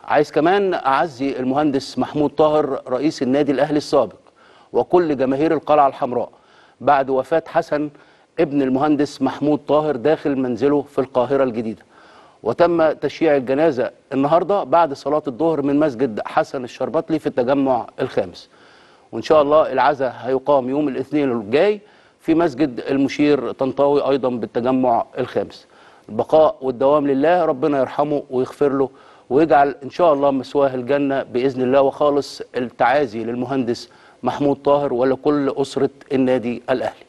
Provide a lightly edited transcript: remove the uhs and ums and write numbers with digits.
عايز كمان أعزي المهندس محمود طاهر رئيس النادي الأهلي السابق وكل جماهير القلعة الحمراء بعد وفاة حسن ابن المهندس محمود طاهر داخل منزله في القاهرة الجديدة. وتم تشييع الجنازة النهاردة بعد صلاة الظهر من مسجد حسن الشربطلي في التجمع الخامس. وإن شاء الله العزاء هيقام يوم الاثنين الجاي في مسجد المشير طنطاوي أيضا بالتجمع الخامس. البقاء والدوام لله، ربنا يرحمه ويغفر له ويجعل إن شاء الله مثواه الجنة بإذن الله. وخالص التعازي للمهندس محمود طاهر ولكل أسرة النادي الأهلي.